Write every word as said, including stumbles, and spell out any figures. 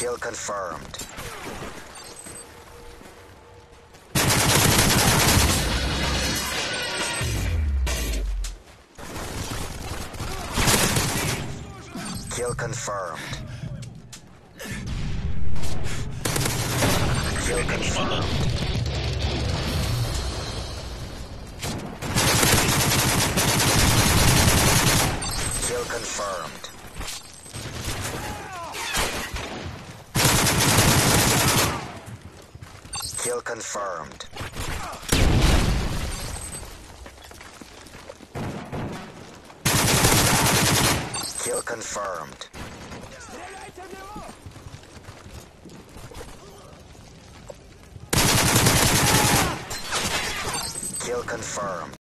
Kill confirmed. Kill confirmed. Kill confirmed. Kill confirmed. Kill confirmed. Kill confirmed. Kill confirmed.